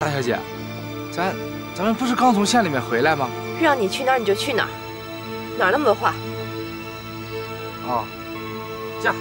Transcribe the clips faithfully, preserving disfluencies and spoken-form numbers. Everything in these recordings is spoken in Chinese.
大小姐，咱咱们不是刚从县里面回来吗？ 让你去哪儿你就去哪儿，哪儿那么多话？ 哦，驾。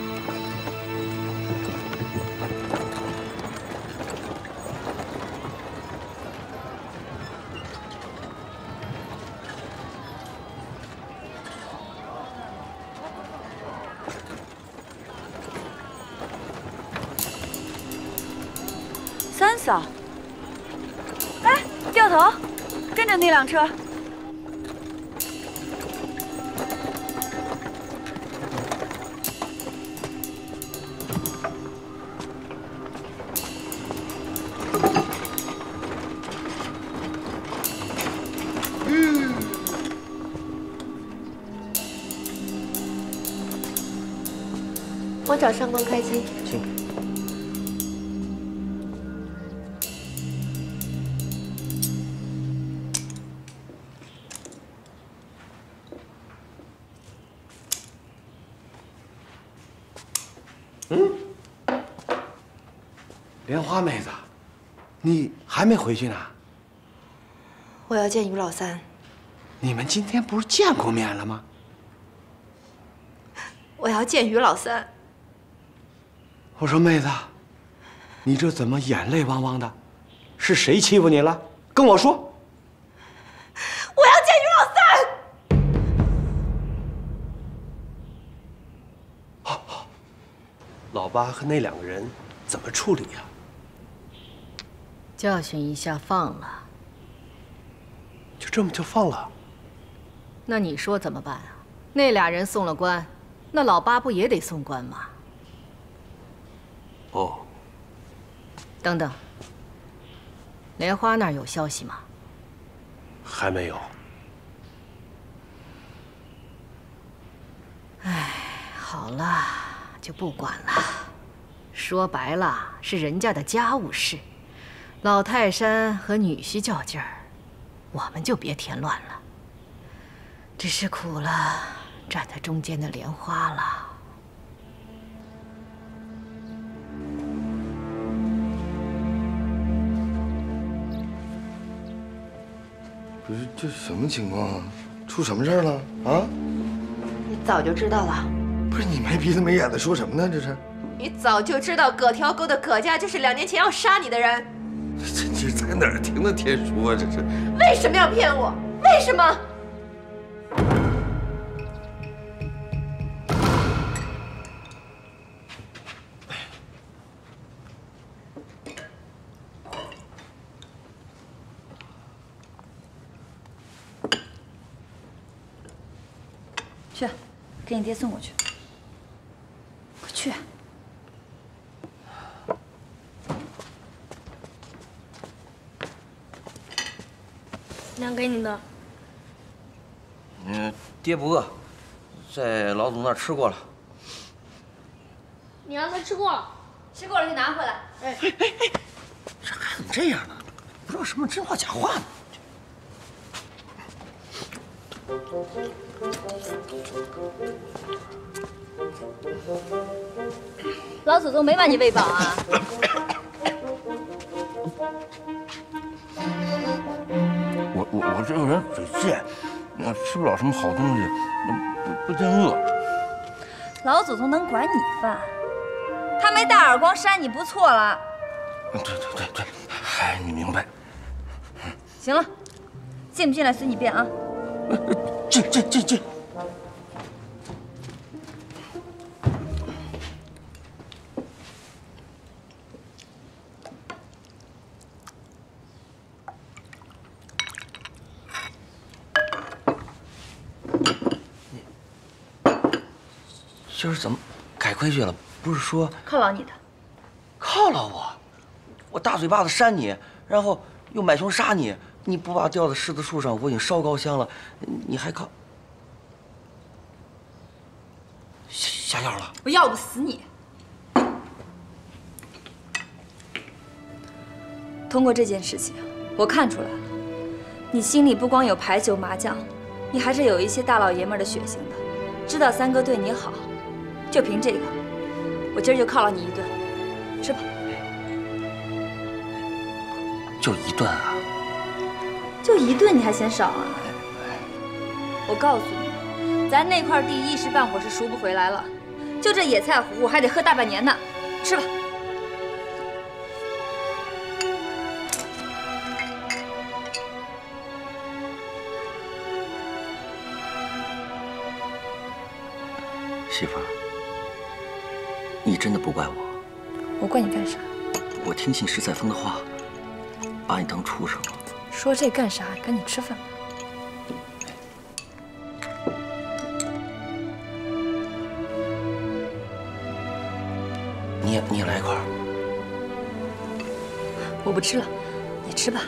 三嫂，哎，掉头，跟着那辆车。嗯。 我找上官开机。 请。 嗯，莲花妹子，你还没回去呢？ 我要见于老三。 你们今天不是见过面了吗？ 我要见于老三。 我说妹子，你这怎么眼泪汪汪的？是谁欺负你了？跟我说。 我要见于老三。 好，好。 老八和那两个人怎么处理呀？ 教训一下，放了。 就这么就放了？ 那你说怎么办啊？那俩人送了官，那老八不也得送官吗？ 哦。 等等，莲花那儿有消息吗？ 还没有。 哎，好了。 就不管了，说白了是人家的家务事，老泰山和女婿较劲儿，我们就别添乱了。只是苦了站在中间的莲花了。 不是这什么情况啊？出什么事儿了啊？ 你早就知道了。 不是你没鼻子没眼的说什么呢？这是你早就知道葛条沟的葛家就是两年前要杀你的人。 这这在哪儿听的天书啊？这是为什么要骗我？为什么？ 去，给你爹送过去。 去， 娘给你的。 嗯，爹不饿，在老总那儿吃过了。 你让他吃过了， 吃过了就拿回来。 哎哎哎，这孩子怎么这样呢？不知道什么真话假话呢。 老祖宗没把你喂饱啊？ 我我我这个人嘴贱，那吃不了什么好东西，不不真饿。 老祖宗能管你饭？他没大耳光扇你不错了。 对对对对，嗨，你明白。 行了，进不进来随你便啊。 进进进进。 今儿怎么改规矩了？不是说犒劳你的？ 犒劳我？我大嘴巴子扇你，然后又买凶杀你，你不把吊在柿子树上，我已经烧高香了，你还犒下药了？ 我要不死你！通过这件事情，我看出来了，你心里不光有牌九麻将，你还是有一些大老爷们的血性的，知道三哥对你好。 就凭这个，我今儿就犒劳你一顿，吃吧。 就一顿啊？ 就一顿你还嫌少啊？我告诉你，咱那块地一时半会儿是赎不回来了，就这野菜糊还得喝大半年呢。吃吧。 媳妇儿，你真的不怪我？ 我怪你干啥？ 我听信石彩峰的话，把你当畜生了。 说这干啥？赶紧吃饭吧。 你也你也来一块儿。 我不吃了，你吃吧。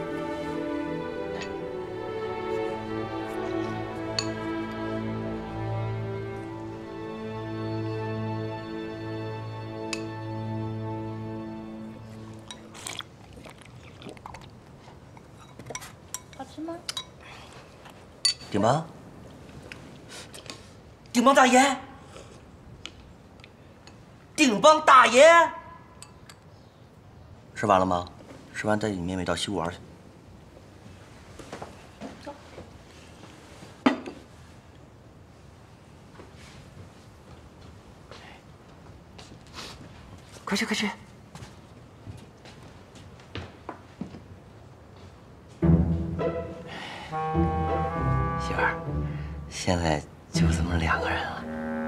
好吃吗？ 顶帮，顶帮大爷，顶帮大爷，吃完了吗？吃完带你妹妹到西湖玩去。走。快去快去！媳妇儿，现在就这么两个人了。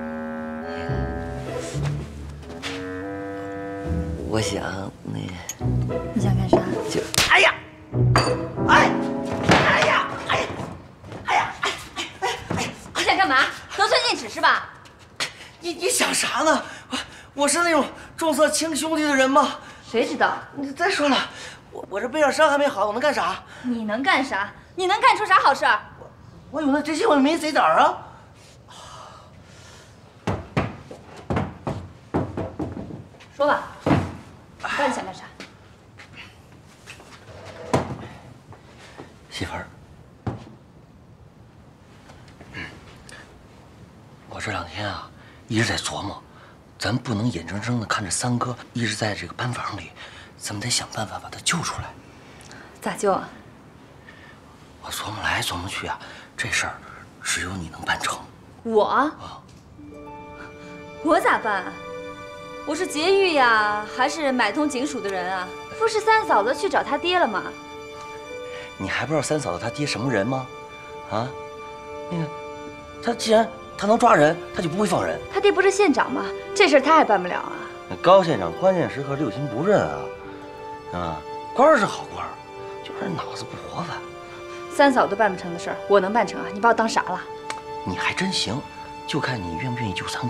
我想那…… 你想干啥？ 就……哎呀，哎，哎呀，哎，哎呀，哎哎哎！ 你想干嘛？得寸进尺是吧？ 你你想啥呢？我我是那种重色轻兄弟的人吗？ 谁知道？ 你再说了，我我这背上伤还没好，我能干啥？ 你能干啥？你能干出啥好事儿？ 我有那真心，我没贼胆儿啊！ 说吧，你到底想干啥？ 媳妇儿，我这两天啊一直在琢磨，咱不能眼睁睁的看着三哥一直在这个班房里，咱们得想办法把他救出来。 咋救啊？ 我琢磨来琢磨去啊，这事儿只有你能办成。 我？ 啊， 我咋办？我是劫狱呀，还是买通警署的人啊？不是三嫂子去找他爹了吗？ 你还不知道三嫂子她爹什么人吗？啊，那个，他既然他能抓人，他就不会放人。 他爹不是县长吗？这事儿他还办不了啊？ 那高县长关键时刻六亲不认啊，啊，官儿是好官儿，就是脑子不活泛。 三嫂都办不成的事儿，我能办成啊？你把我当啥了？ 你还真行，就看你愿不愿意救三哥。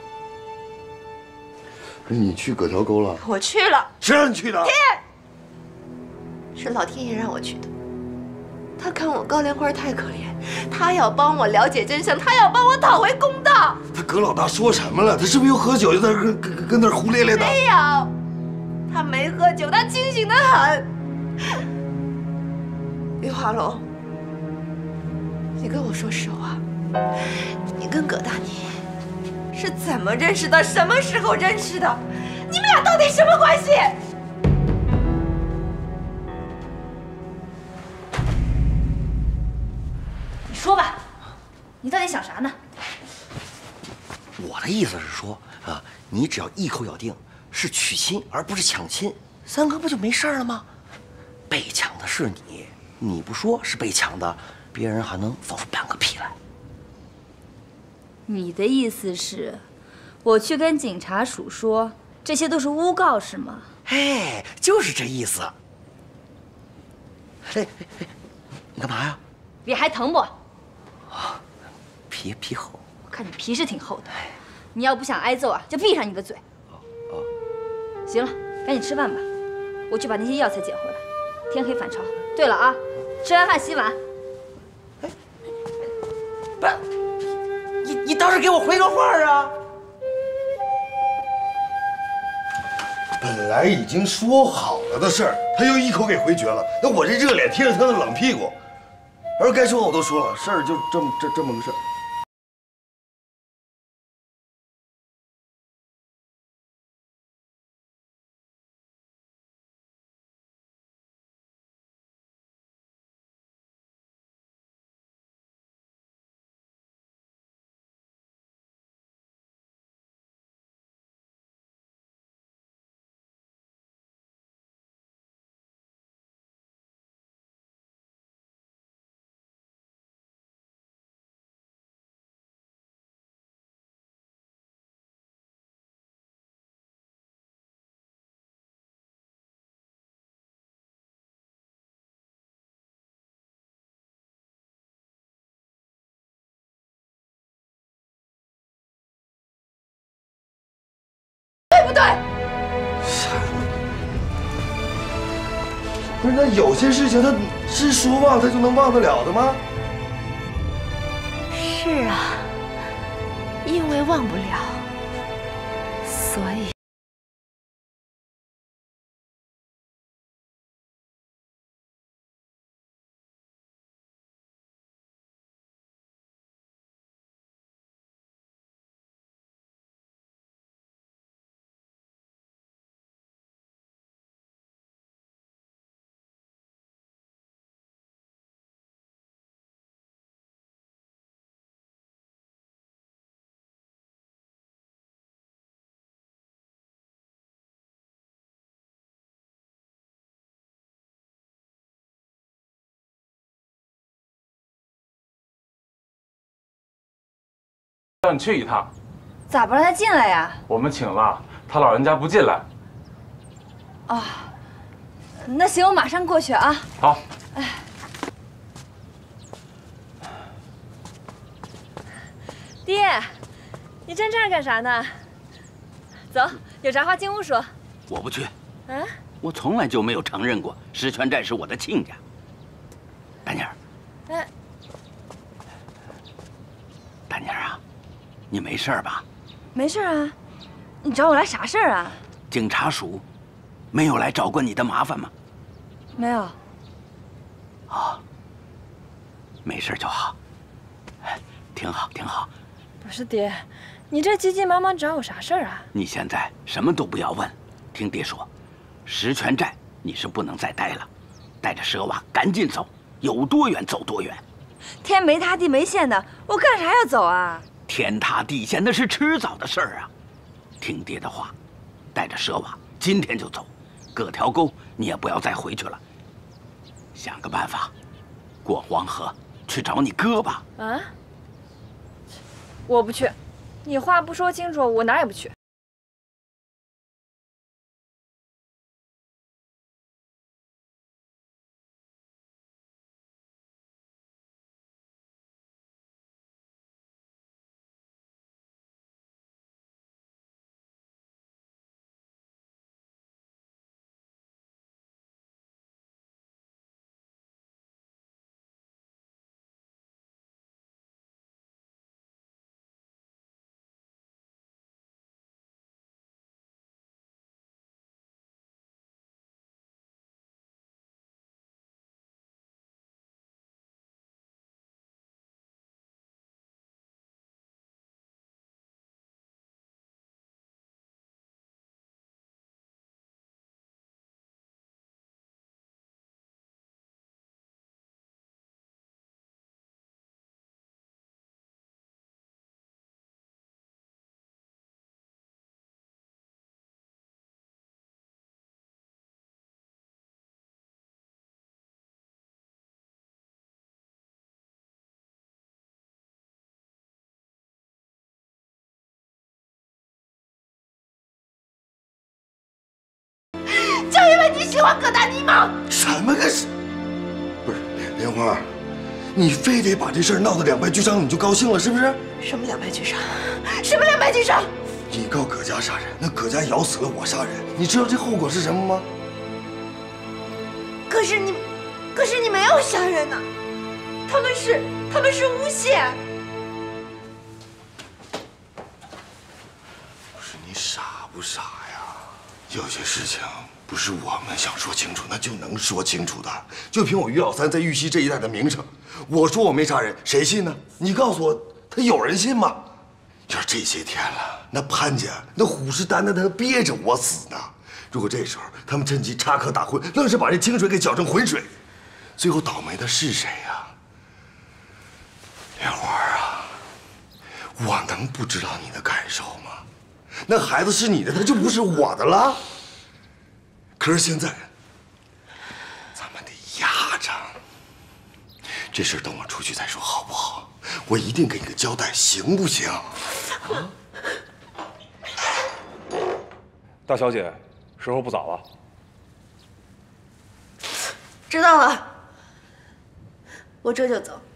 你去葛条沟了？ 我去了。 谁让你去的？ 天，是老天爷让我去的。他看我高莲花太可怜，他要帮我了解真相，他要帮我讨回公道。 他葛老大说什么了？他是不是又喝酒，又在跟跟跟那儿胡咧咧的？ 没有，他没喝酒，他清醒得很。玉华龙，你跟我说实话，你跟葛大妮是怎么认识的？什么时候认识的？你们俩到底什么关系？ 你说吧，你到底想啥呢？ 我的意思是说啊，你只要一口咬定是娶亲而不是抢亲，三哥不就没事了吗？被抢的是你，你不说是被抢的，别人还能放出半个屁来。 你的意思是，我去跟警察署说这些都是诬告是吗？ 哎，就是这意思。哎，你干嘛呀？ 脸还疼不？ 啊，皮皮厚。 我看你皮是挺厚的。你要不想挨揍啊，就闭上你的嘴。 哦。 行了，赶紧吃饭吧，我去把那些药材捡回来。天黑反超。对了啊，吃完饭洗碗。 哎，不是，你你倒是给我回个话啊！ 本来已经说好了的事儿，他又一口给回绝了。那我这热脸贴着他的冷屁股，而该说我都说了，事儿就这么这这么个事儿。 对？ 不是，那有些事情他是说忘他就能忘得了的吗？ 是啊，因为忘不了，所以。 让你去一趟， 咋不让他进来呀？ 我们请了，他老人家不进来。 哦，那行，我马上过去啊。 好。 哎，爹，你站这儿干啥呢？走，有啥话进屋说。 我不去。 啊？ 我从来就没有承认过石泉寨是我的亲家。大妮儿。 哎。 大妮儿啊。 你没事吧？ 没事啊，你找我来啥事儿啊？ 警察署没有来找过你的麻烦吗？ 没有。 哦，没事就好，挺好挺好。 不是爹，你这急急忙忙找我啥事儿啊？ 你现在什么都不要问，听爹说，石泉寨你是不能再待了，带着蛇娃赶紧走，有多远走多远。 天没塌地没陷的，我干啥要走啊？ 天塌地陷那是迟早的事儿啊！听爹的话，带着蛇娃今天就走，各条沟你也不要再回去了。想个办法，过黄河去找你哥吧。 啊？我不去，你话不说清楚，我哪也不去。 就因为你喜欢葛大妮吗？ 什么个事？不是莲莲花，你非得把这事儿闹得两败俱伤，你就高兴了是不是？ 什么两败俱伤？什么两败俱伤？ 你告葛家杀人，那葛家咬死了我杀人，你知道这后果是什么吗？ 可是你，可是你没有杀人呐，他们是他们是诬陷。 不是你傻不傻呀？有些事情。 不是我们想说清楚，那就能说清楚的。就凭我于老三在玉溪这一带的名声，我说我没杀人，谁信呢？你告诉我，他有人信吗？要是这些天了，那潘家那虎视眈眈的憋着我死呢。如果这时候他们趁机插科打诨，愣是把这清水给搅成浑水，最后倒霉的是谁呀？莲花啊，我能不知道你的感受吗？那孩子是你的，他就不是我的了。 可是现在，咱们得压着。这事儿等我出去再说，好不好？我一定给你个交代，行不行？啊！ 大小姐，时候不早了。 知道了，我这就走。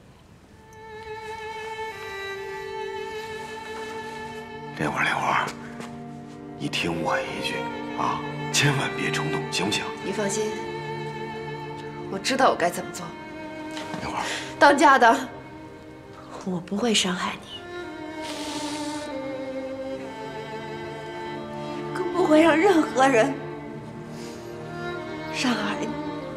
莲花，莲花， 你听我一句啊，千万别冲动，行不行？ 你放心，我知道我该怎么做。 明花， 当家的，我不会伤害你，更不会让任何人伤害你。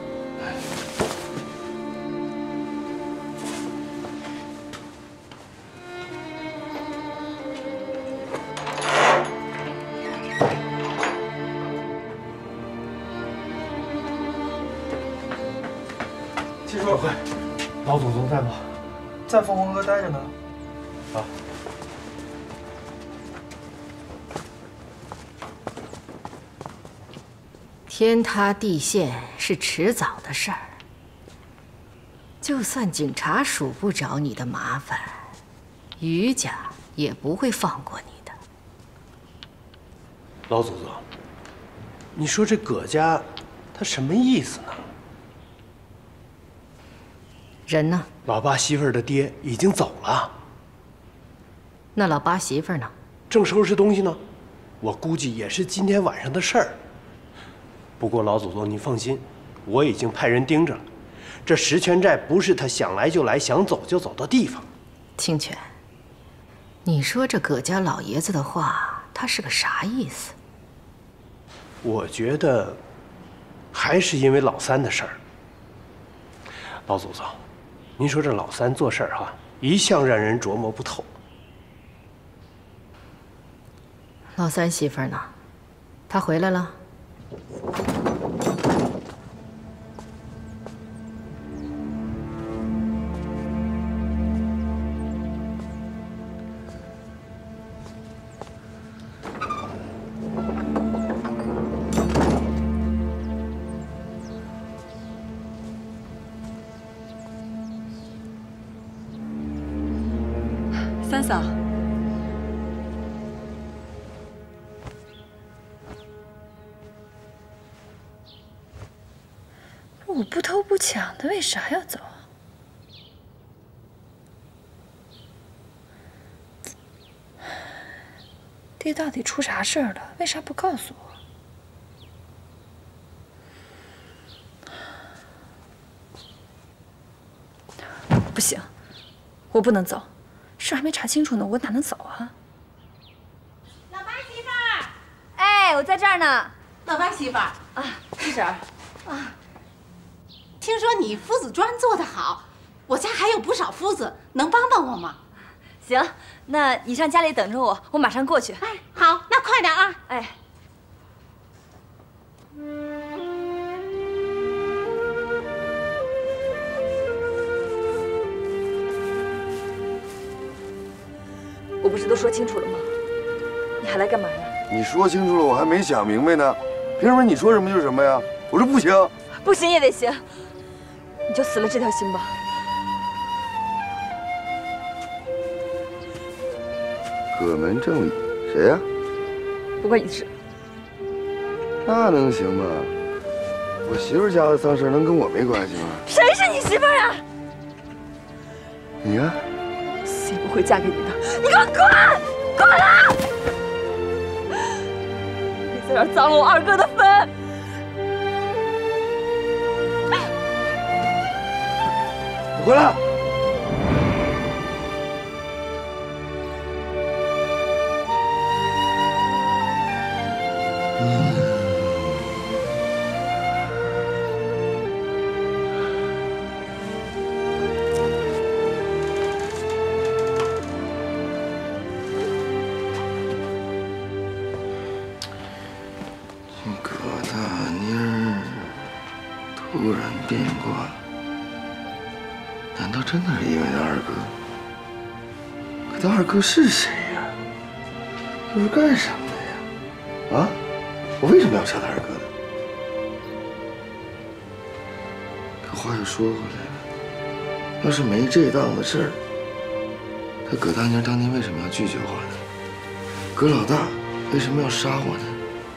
七叔，老祖宗在吗？ 在凤凰阁待着呢。 啊。 天塌地陷是迟早的事儿，就算警察署不找你的麻烦，于家也不会放过你的。 老祖宗，你说这葛家，他什么意思呢？ 人呢？ 老八媳妇儿的爹已经走了。 那老八媳妇儿呢？ 正收拾东西呢。我估计也是今天晚上的事儿。不过老祖宗您放心，我已经派人盯着了。这石泉寨不是他想来就来、想走就走的地方。 清泉，你说这葛家老爷子的话，他是个啥意思？ 我觉得，还是因为老三的事儿。老祖宗。 您说这老三做事儿哈，一向让人琢磨不透。 老三媳妇儿呢？她回来了？ 三嫂，我不偷不抢的，为啥要走啊？爹到底出啥事儿了？为啥不告诉我？不行，我不能走。 事还没查清楚呢，我哪能走啊？ 老八媳妇儿， 哎，我在这儿呢。 老八媳妇儿啊，七婶儿啊，听说你夫子砖做得好，我家还有不少夫子，能帮帮我吗？ 行，那你上家里等着我，我马上过去。 哎，好，那快点啊！ 哎。 我不是都说清楚了吗？你还来干嘛呀？ 你说清楚了，我还没想明白呢。凭什么你说什么就是什么呀？我说不行， 不行也得行。你就死了这条心吧。 葛门正理，谁呀？ 不关你的事。 那能行吗？我媳妇家的丧事能跟我没关系吗？ 谁是你媳妇儿啊？ 你呀。 谁不会嫁给你的？你给我滚！滚啊！别在这儿脏了我二哥的坟！ 你回来！突然变卦，难道真的是因为他二哥？可他二哥是谁呀？又是干什么的呀？啊，我为什么要杀他二哥呢？可话又说回来了，要是没这档子事儿，他葛大妮当年为什么要拒绝我呢？葛老大为什么要杀我呢？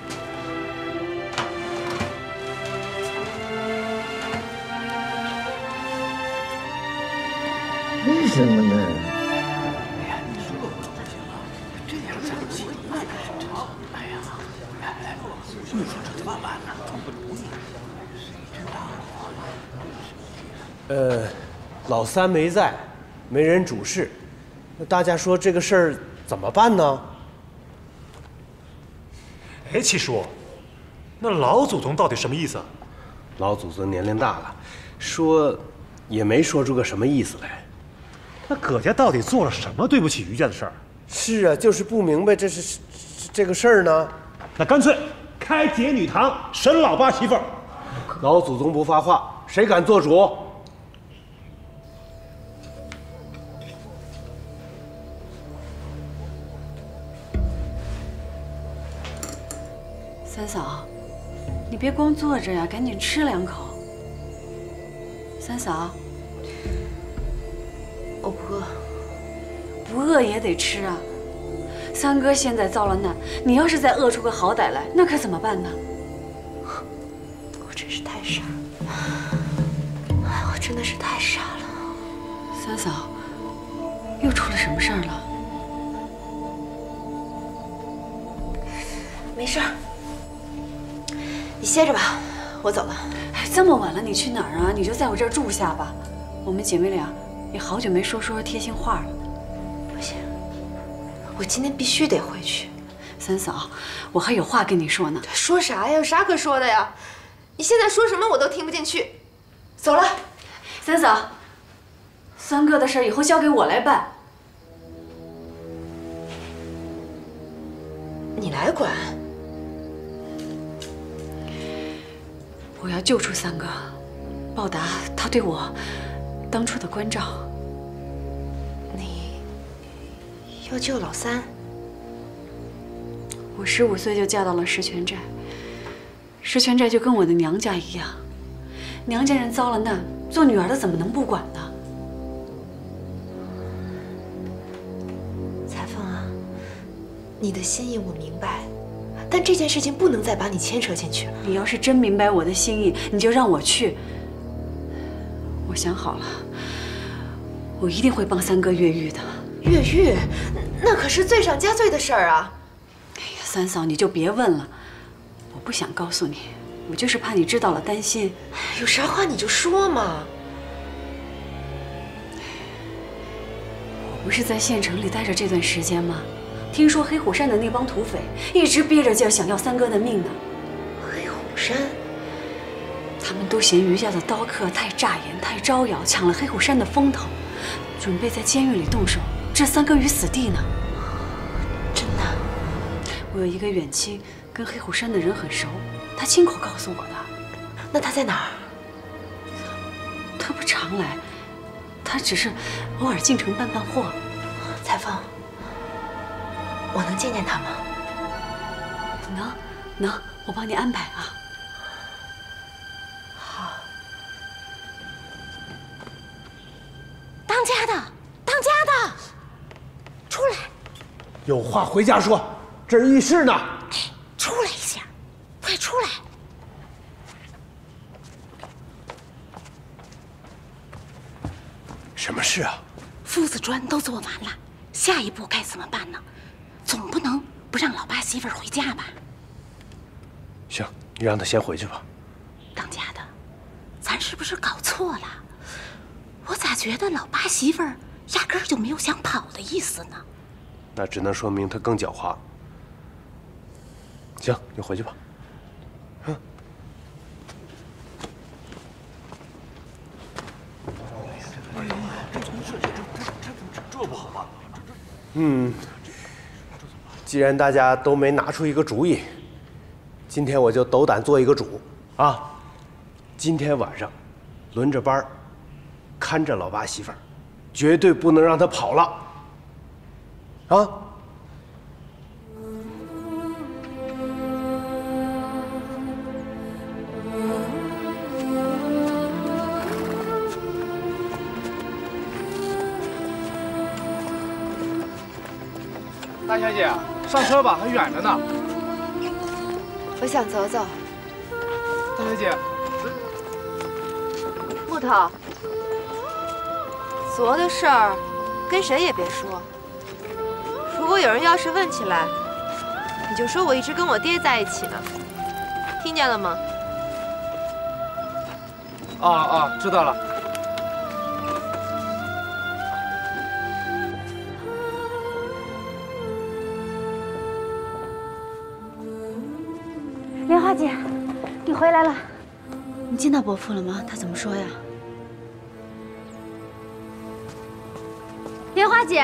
为什么呢？哎呀，你说这样长期，哎呀， 呃，老三没在，没人主事，那大家说这个事儿怎么办呢？ 哎，七叔，那老祖宗到底什么意思啊？ 老祖宗年龄大了，说也没说出个什么意思来。 那葛家到底做了什么对不起于家的事儿？ 是啊，就是不明白这是这个事儿呢。 那干脆开解女堂，审老八媳妇儿。 老祖宗不发话，谁敢做主？ 三嫂，你别光坐着呀，赶紧吃两口。三嫂， 我不饿， 不饿也得吃啊。三哥现在遭了难，你要是再饿出个好歹来，那可怎么办呢？ 我真是太傻了，我真的是太傻了。 三嫂，又出了什么事儿了？ 没事儿。你歇着吧，我走了。 哎，这么晚了，你去哪儿啊？你就在我这儿住下吧。我们姐妹俩也好久没说说贴心话了。 不行，我今天必须得回去。 三嫂，我还有话跟你说呢。 说啥呀？有啥可说的呀？你现在说什么我都听不进去。走了。 三嫂，三哥的事以后交给我来办。 你来管？ 我要救出三哥，报答他对我当初的关照。 你要救老三？ 我十五岁就嫁到了石泉寨，石泉寨就跟我的娘家一样，娘家人遭了难，做女儿的怎么能不管呢？ 彩凤啊，你的心意我明白。但这件事情不能再把你牵扯进去了。 你要是真明白我的心意，你就让我去。我想好了，我一定会帮三哥越狱的。 越狱，那可是罪上加罪的事儿啊！ 哎呀，三嫂，你就别问了，我不想告诉你，我就是怕你知道了担心。 有啥话你就说嘛。 我不是在县城里待着这段时间吗？听说黑虎山的那帮土匪一直憋着劲儿想要三哥的命呢。 黑虎山， 他们都嫌于家的刀客太扎眼、太招摇，抢了黑虎山的风头，准备在监狱里动手，置三哥于死地呢。 真的？ 我有一个远亲，跟黑虎山的人很熟，他亲口告诉我的。 那他在哪儿？ 他不常来，他只是偶尔进城办办货。 彩凤。我能见见他吗？ 能，能，我帮你安排啊。 好。 当家的，当家的，出来！ 有话回家说，这儿议事呢。 出来一下，快出来！ 什么事啊？ 夫子砖都做完了，下一步该怎么办呢？总不能不让老八媳妇儿回家吧？ 行，你让他先回去吧。 当家的，咱是不是搞错了？我咋觉得老八媳妇儿压根儿就没有想跑的意思呢？ 那只能说明他更狡猾。行，你回去吧。嗯。 这不好办。 嗯。既然大家都没拿出一个主意，今天我就斗胆做一个主啊！今天晚上轮着班看着老八媳妇儿，绝对不能让她跑了啊！ 大小姐，上车吧，还远着呢。 我想走走。 大小姐， 木头，昨的事儿跟谁也别说。如果有人要是问起来，你就说我一直跟我爹在一起呢。听见了吗？ 哦哦，知道了。 莲花姐，你回来了。你见到伯父了吗？他怎么说呀？莲花姐，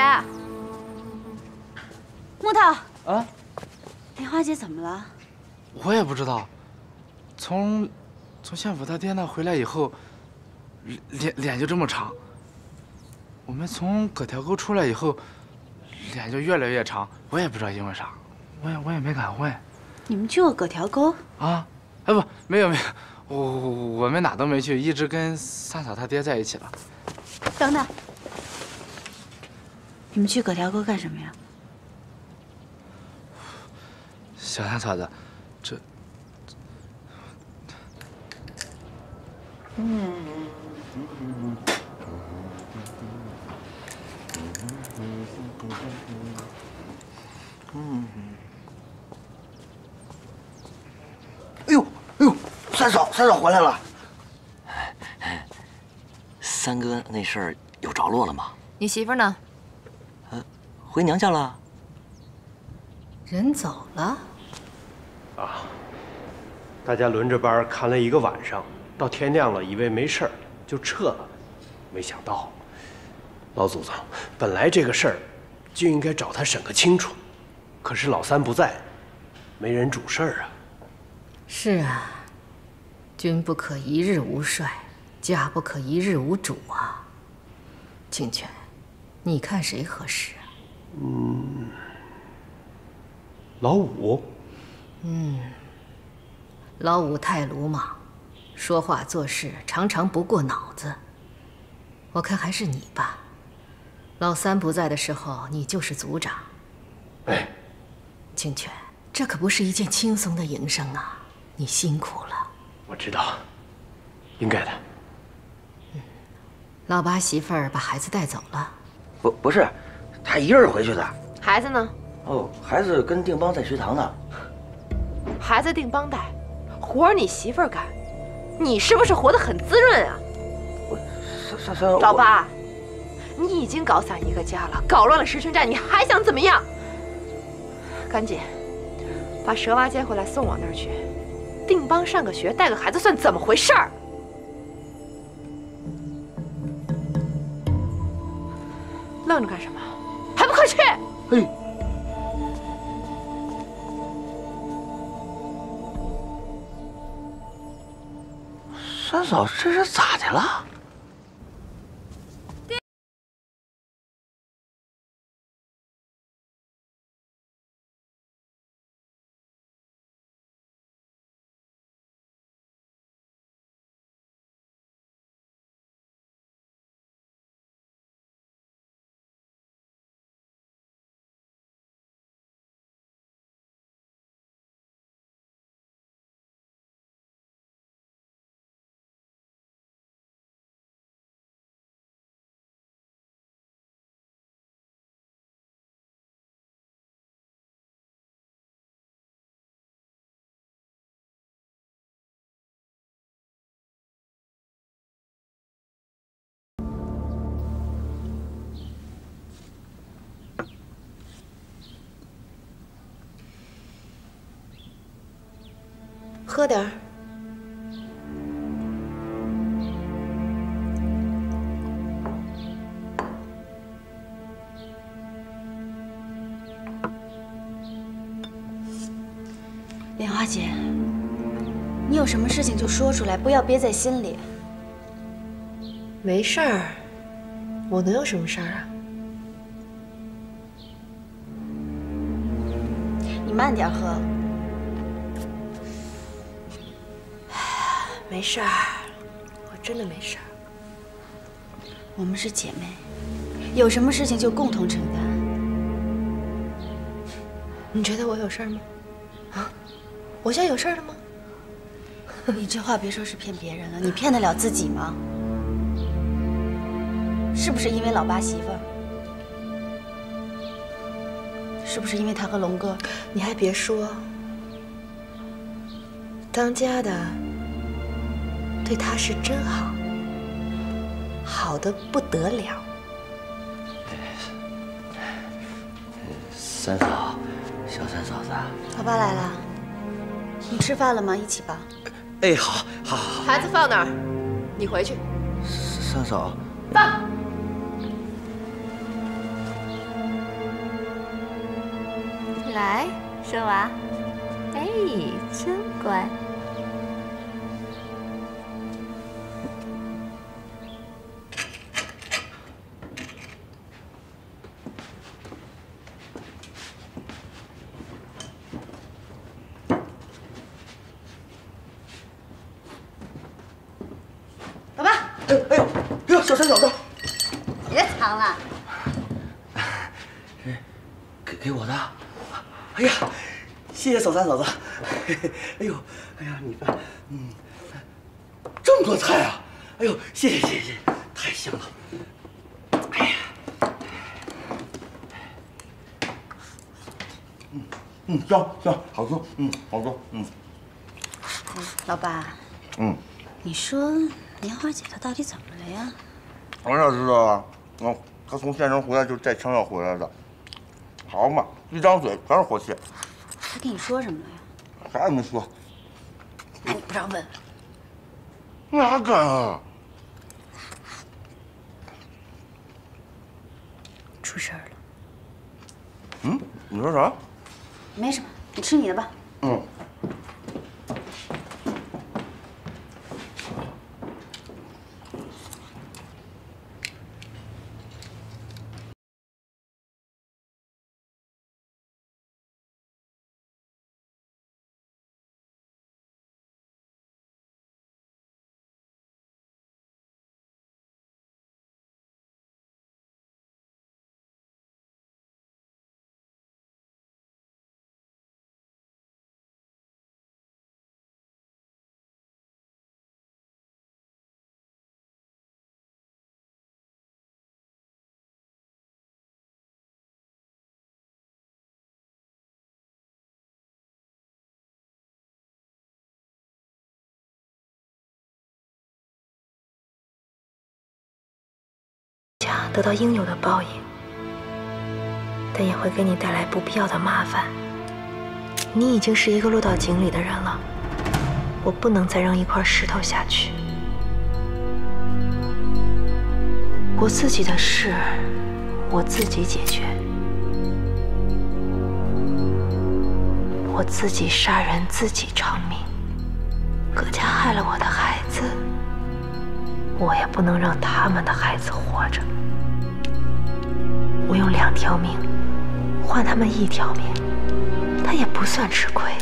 木头啊， 莲花姐怎么了？ 我也不知道。从从县府他爹那回来以后，脸脸就这么长。我们从葛条沟出来以后，脸就越来越长。我也不知道因为啥，我也我也没敢问。 你们去过葛条沟啊？哎不，没有没有，我我们哪都没去，一直跟三嫂他爹在一起了。 等等，你们去葛条沟干什么呀？ 小三嫂子，这，嗯。 嗯，哎呦哎呦，三嫂三嫂回来了。三哥那事儿有着落了吗？ 你媳妇呢？ 呃，回娘家了。 人走了。 啊，大家轮着班看了一个晚上，到天亮了，以为没事儿就撤了，没想到，老祖宗，本来这个事儿就应该找他审个清楚。可是老三不在，没人主事儿啊。 是啊，君不可一日无帅，家不可一日无主啊。清泉，你看谁合适啊？ 嗯，老五。 嗯，老五太鲁莽，说话做事常常不过脑子。我看还是你吧。老三不在的时候，你就是族长。 哎。 清泉，这可不是一件轻松的营生啊，你辛苦了。 我知道，应该的。 嗯，老八媳妇儿把孩子带走了。 不，不是，他一人回去的。 孩子呢？ 哦，孩子跟定邦在学堂呢。 孩子定邦带，活儿你媳妇儿干，你是不是活得很滋润啊？ 我，三三， 老八，你已经搞散一个家了，搞乱了石泉寨，你还想怎么样？赶紧把蛇娃接回来送我那儿去。定邦上个学，带个孩子算怎么回事儿？愣着干什么？还不快去！ 哎，三嫂这是咋的了？ 喝点儿。 莲花姐，你有什么事情就说出来，不要憋在心里。 没事儿，我能有什么事儿啊？ 你慢点喝。 没事儿，我真的没事儿。 我们是姐妹，有什么事情就共同承担。 你觉得我有事儿吗？啊，我现在有事儿了吗？ 你这话别说是骗别人了，你骗得了自己吗？是不是因为老八媳妇儿？是不是因为他和龙哥？ 你还别说，当家的。 对他是真好，好的不得了。 三嫂，小三嫂子， 老爸来了，你吃饭了吗？一起吧。 哎，好，好，好。 孩子放哪儿？你回去。 三嫂， 放。 来，蛇娃，哎，真乖。 老爸， 哎哎呦，哎呦，小三嫂子， 别藏了。 给给我的。哎呀，谢谢小三嫂子。哎呦，哎呀，米饭，嗯，这么多菜啊！哎呦，谢谢谢谢谢谢，太香了。哎呀，嗯嗯，香香，好吃，嗯，好吃，嗯。 哎，老爸， 嗯， 你说莲花姐她到底怎么了呀？ 我哪知道啊？嗯，她从县城回来就带枪要回来的。好嘛，一张嘴全是火气。 她跟你说什么了呀？ 啥也没说。 那你不让问？ 哪敢啊！ 出事儿了。 嗯，你说啥？ 没什么，你吃你的吧。 嗯。 得到应有的报应，但也会给你带来不必要的麻烦。你已经是一个落到井里的人了，我不能再扔一块石头下去。我自己的事，我自己解决。我自己杀人，自己偿命。葛家害了我的孩子，我也不能让他们的孩子活着。我用两条命换他们一条命，他也不算吃亏。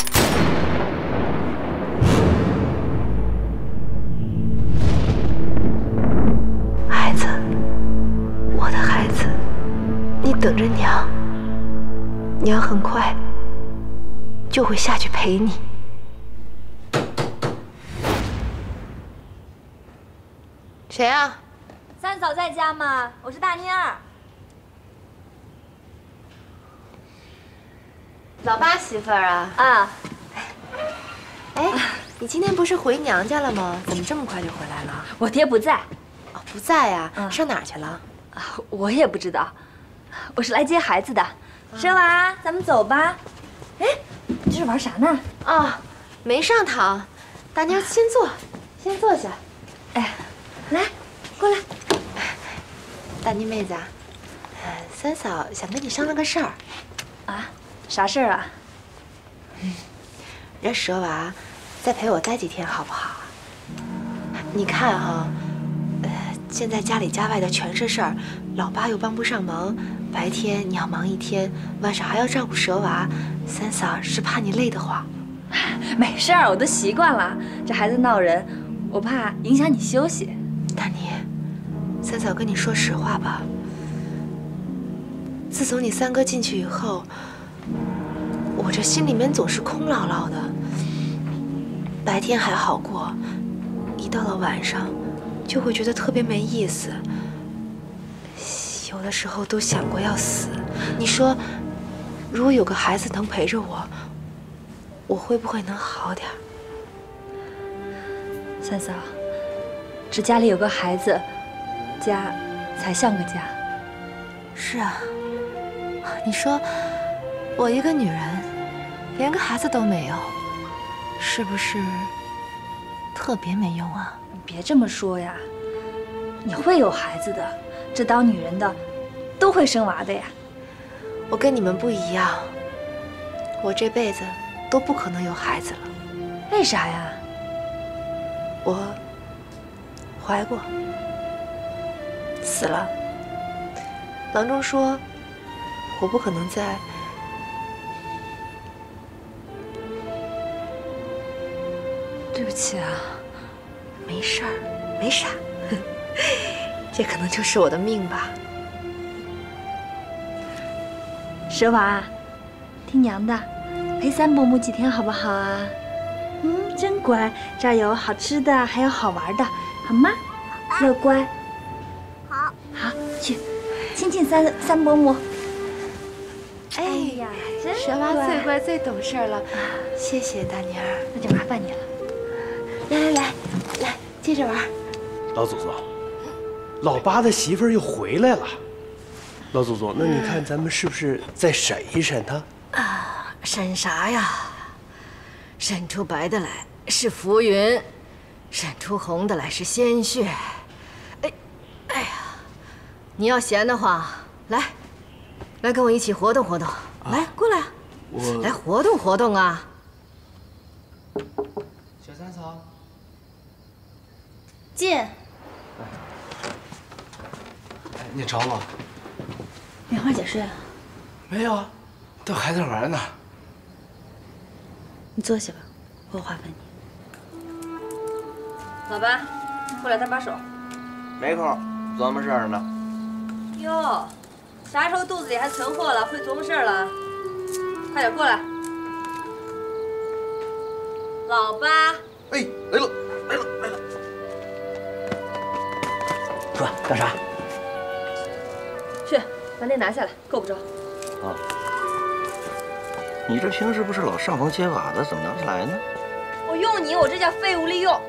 孩子，我的孩子，你等着娘，娘很快就会下去陪你。谁啊？ 三嫂在家吗？我是大妮儿。 老八媳妇儿啊？ 啊。 哎，你今天不是回娘家了吗？怎么这么快就回来了？ 我爹不在。 哦，不在呀？嗯、上哪儿去了？ 啊，我也不知道。我是来接孩子的。蛇娃，咱们走吧。哎，你这是玩啥呢？ 哦，没上堂。大妞，先坐，先坐下。 哎，来，过来。 大妮妹子啊，呃，三嫂想跟你商量个事儿。 啊？啥事儿啊？ 嗯，让蛇娃再陪我待几天好不好？你看哈，呃，现在家里家外的全是事儿，老八又帮不上忙，白天你要忙一天，晚上还要照顾蛇娃，三嫂是怕你累得慌。 没事儿，我都习惯了。这孩子闹人，我怕影响你休息。 大妮，三嫂跟你说实话吧，自从你三哥进去以后，我这心里面总是空落落的。白天还好过，一到了晚上，就会觉得特别没意思。有的时候都想过要死。你说，如果有个孩子能陪着我，我会不会能好点？ 三嫂， 只家里有个孩子，家才像个家。 是啊，你说我一个女人，连个孩子都没有，是不是特别没用啊？ 你别这么说呀，你会有孩子的，这当女人的都会生娃的呀。 我跟你们不一样，我这辈子都不可能有孩子了。 为啥呀？ 我怀过，死了。郎中说，我不可能再…… 对不起啊， 没事儿，没啥，这可能就是我的命吧。 蛇娃，听娘的，陪三伯母几天好不好啊？嗯，真乖，这儿有好吃的，还有好玩的，好吗？乐乖。 好。 好，去亲亲三三伯母。 哎呀， 真蛇娃最乖最懂事了，谢谢大娘儿， 那就麻烦你了。 来来来，来接着玩。 老祖宗，老八的媳妇儿又回来了。老祖宗，那你看咱们是不是再审一审他？ 啊，审啥呀？审出白的来是浮云，审出红的来是鲜血。哎，哎呀，你要闲得慌，来，来跟我一起活动活动。啊、来，过来， 我来活动活动啊！ 小三嫂， 进。 哎，你找我？ 莲花姐睡了？ 没有啊，都还在玩呢。 你坐下吧，我有话问你。 老八，过来搭把手。 没空，琢磨事儿呢。 哟，啥时候肚子里还存货了，会琢磨事儿了？快点过来。老八。 哎，来了，来了，来了。 说干啥？ 去把那拿下来，够不着。 啊。你这平时不是老上房揭瓦的，怎么拿不来呢？ 我用你，我这叫废物利用。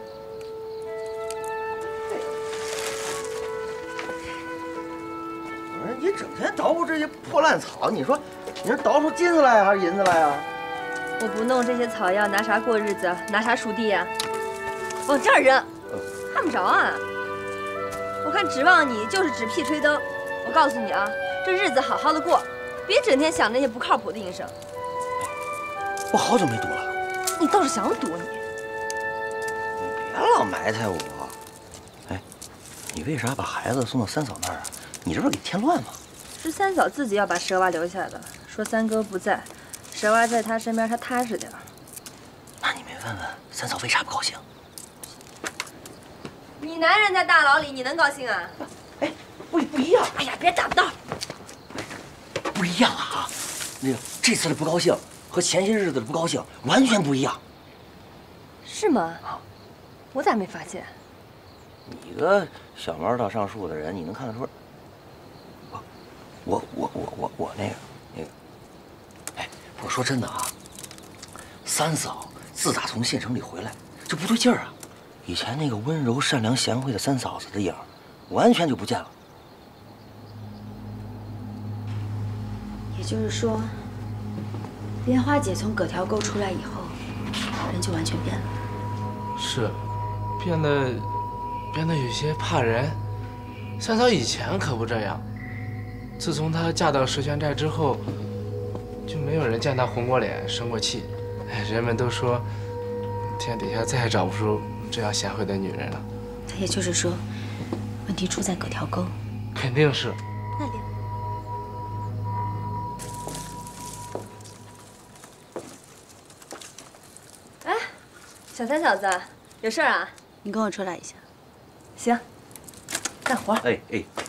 我说你整天捣鼓这些破烂草，你说你是捣出金子来还是银子来啊？ 我不弄这些草药，拿啥过日子？拿啥锄地呀？往这儿扔，看不着啊！我看指望你就是纸屁吹灯。我告诉你啊，这日子好好的过，别整天想那些不靠谱的营生。 我好久没赌了。 你倒是想赌你！ 别老埋汰我。哎，你为啥把孩子送到三嫂那儿啊？你这不是给添乱吗？ 是三嫂自己要把蛇娃留下的，说三哥不在，蛇娃在他身边，他踏实点。 那你没问问三嫂为啥不高兴？ 你男人在大牢里，你能高兴啊？ 哎，不不一样。 哎呀，别打不到。 不一样啊！那个这次的不高兴和前些日子的不高兴完全不一样。 是吗？我咋没发现？ 你个小毛到上树的人，你能看得出？我我我我我那个那个，哎，我说真的啊，三嫂自打从县城里回来就不对劲儿啊，以前那个温柔善良贤惠的三嫂子的影完全就不见了。 也就是说，莲花姐从葛条沟出来以后，人就完全变了。 是，变得变得有些怕人。三嫂以前可不这样，自从她嫁到石泉寨之后，就没有人见她红过脸、生过气。哎，人们都说，天底下再也找不出这样贤惠的女人了。 那也就是说，问题出在葛条沟。 肯定是。 那莲。 哎，小三小子，有事儿啊？ 你跟我出来一下。 行，干活。 哎哎，